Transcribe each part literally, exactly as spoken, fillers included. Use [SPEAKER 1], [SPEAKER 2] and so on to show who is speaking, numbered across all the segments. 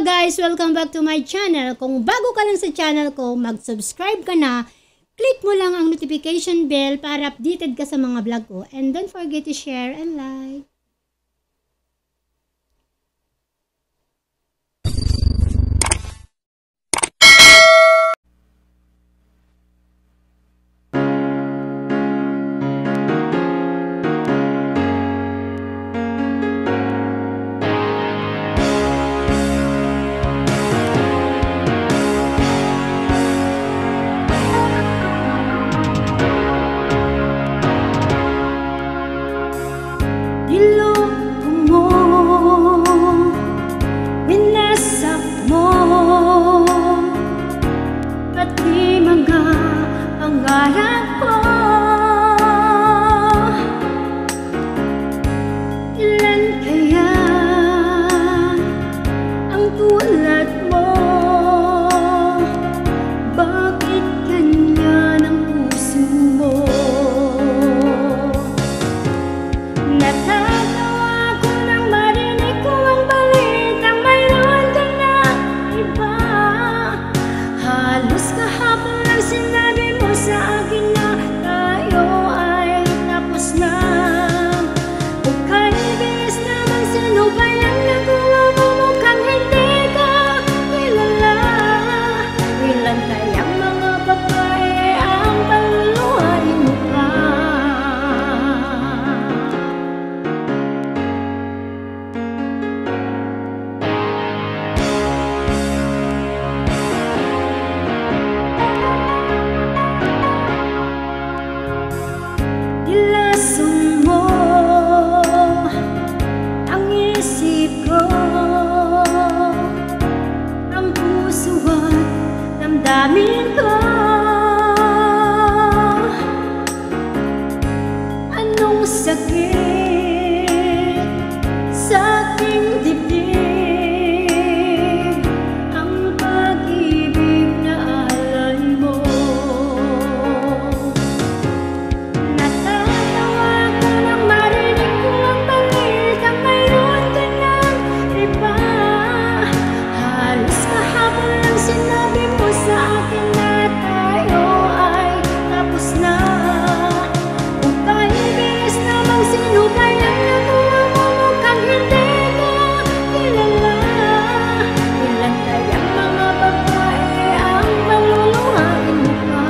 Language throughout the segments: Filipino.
[SPEAKER 1] guys! Welcome back to my channel. Kung bago ka lang sa channel ko, mag-subscribe ka na. Click mo lang ang notification bell para updated ka sa mga vlog ko. And don't forget to share and like. Damdamin ko, anong sakit sa aking dibdib, ang pag-ibig na alay mo. Natatawa ko nang marinig ko ang balita, mayroon ka ng iba. Halos kahapon lang sinabi mo sa akin na tayo ay tapos na. Kung kahibis namang sino kayang nagawa mo, mukhang hindi ko kilala. Ilan kayang mga babae ang maluluhain mo pa.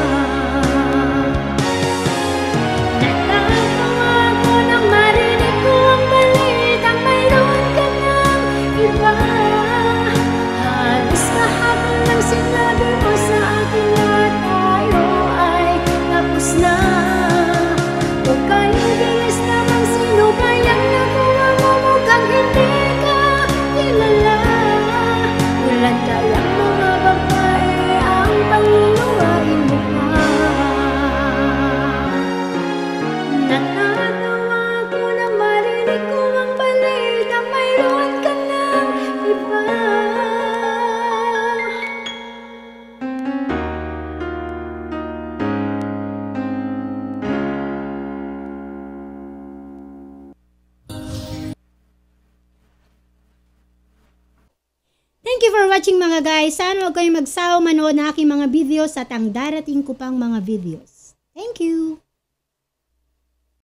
[SPEAKER 1] Natatawa ko nang marinig ko ang balitang mayroon ka ng iba. Halos kahapon lang sinabi mo sa akin na tayo ay tapos na. Kung kahibis namang sino kayang nagawa mo, mukhang hindi ka kilala. Ilan kayang mga babae ang paluluhain mo pa. Natatawa ko na marinig ko ang balita, mayroon ka ng iba. Thank you for watching mga guys. Sana huwag kayong magsawa manood na aking mga videos at ang darating ko pang mga videos. Thank you!